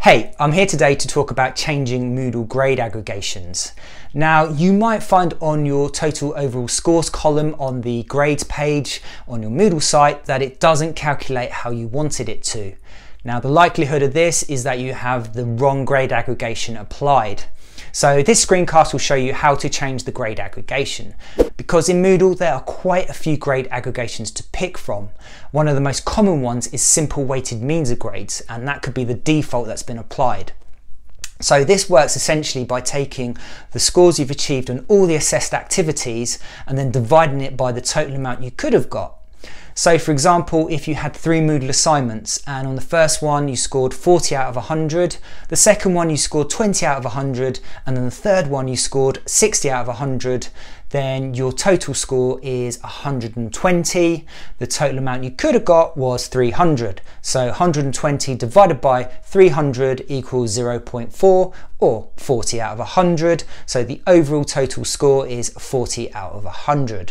Hey, I'm here today to talk about changing Moodle grade aggregations. Now, you might find on your total overall scores column on the grades page on your Moodle site that it doesn't calculate how you wanted it to. Now, the likelihood of this is that you have the wrong grade aggregation applied. So this screencast will show you how to change the grade aggregation. Because in Moodle there are quite a few grade aggregations to pick from. One of the most common ones is simple weighted means of grades, and that could be the default that's been applied. So this works essentially by taking the scores you've achieved on all the assessed activities and then dividing it by the total amount you could have got. So for example, if you had 3 Moodle assignments and on the first one you scored 40 out of 100, the second one you scored 20 out of 100, and then the third one you scored 60 out of 100, then your total score is 120. The total amount you could have got was 300. So 120 divided by 300 equals 0.4 or 40 out of 100. So the overall total score is 40 out of 100.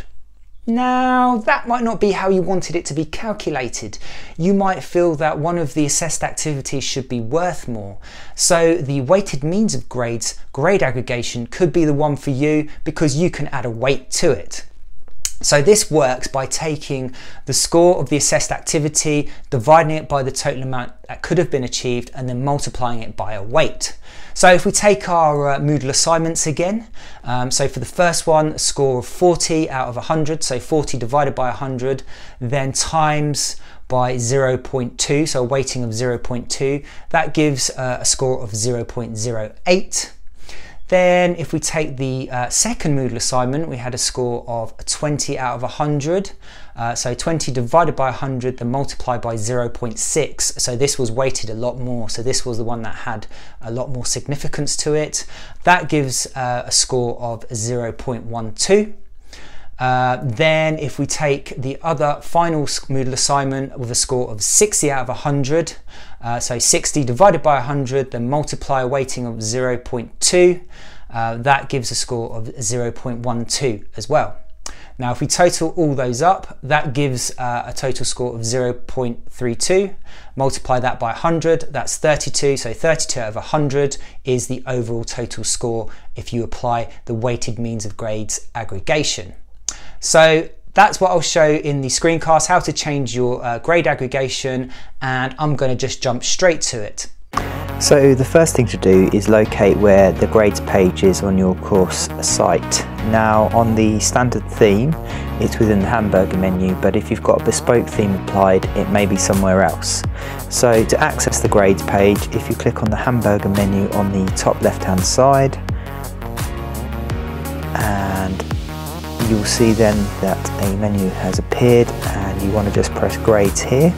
Now, that might not be how you wanted it to be calculated. You might feel that one of the assessed activities should be worth more. So the weighted means of grades grade aggregation could be the one for you because you can add a weight to it. So this works by taking the score of the assessed activity, dividing it by the total amount that could have been achieved, and then multiplying it by a weight. So if we take our Moodle assignments again, so for the first one, a score of 40 out of 100, so 40 divided by 100, then times by 0.2, so a weighting of 0.2, that gives a score of 0.08. Then if we take the second Moodle assignment, we had a score of 20 out of 100. So 20 divided by 100, then multiplied by 0.6. So this was weighted a lot more. So this was the one that had a lot more significance to it. That gives a score of 0.12. Then if we take the other final Moodle assignment with a score of 60 out of 100, so 60 divided by 100, then multiply a weighting of 0.2, that gives a score of 0.12 as well. Now if we total all those up, that gives a total score of 0.32, multiply that by 100, that's 32, so 32 out of 100 is the overall total score if you apply the weighted means of grades aggregation. So that's what I'll show in the screencast, how to change your grade aggregation, and I'm going to just jump straight to it. So the first thing to do is locate where the grades page is on your course site. Now on the standard theme, it's within the hamburger menu, but if you've got a bespoke theme applied, it may be somewhere else. So to access the grades page, if you click on the hamburger menu on the top left hand side, and you'll see then that a menu has appeared and you want to just press grades here,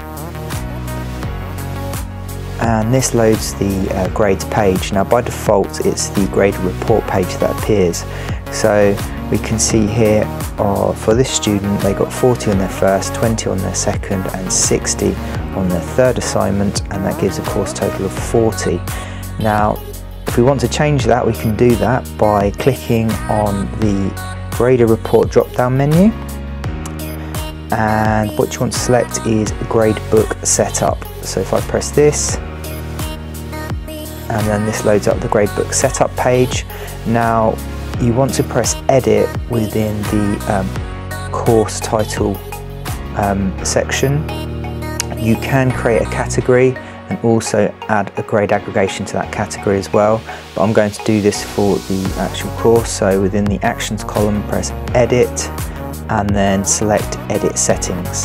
and this loads the grades page. Now by default it's the grade report page that appears, so we can see here for this student they got 40 on their first, 20 on their second and 60 on their third assignment, and that gives a course total of 40. Now if we want to change that, we can do that by clicking on the grader report drop down menu, and what you want to select is gradebook setup. So if I press this, and then this loads up the gradebook setup page. Now you want to press edit within the course title section. You can create a category and also add a grade aggregation to that category as well, but I'm going to do this for the actual course. So within the actions column, press edit and then select edit settings.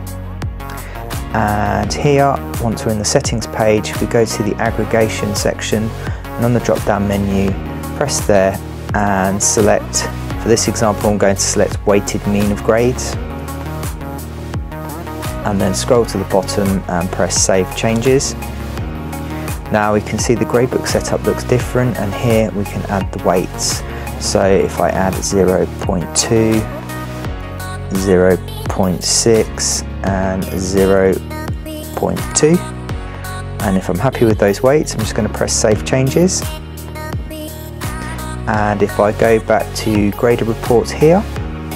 And here, once we're in the settings page, we go to the aggregation section, and on the drop down menu, press there and select, for this example I'm going to select weighted mean of grades, and then scroll to the bottom and press save changes. Now we can see the gradebook setup looks different, and here we can add the weights. So if I add 0.2, 0.6 and 0.2, and if I'm happy with those weights, I'm just going to press save changes. And if I go back to grader reports here,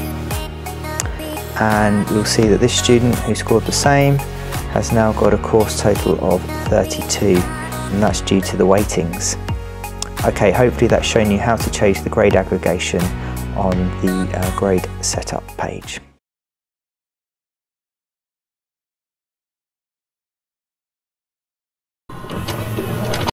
and you'll see that this student who scored the same has now got a course total of 32. and that's due to the weightings. Okay, hopefully that's shown you how to change the grade aggregation on the grade setup page.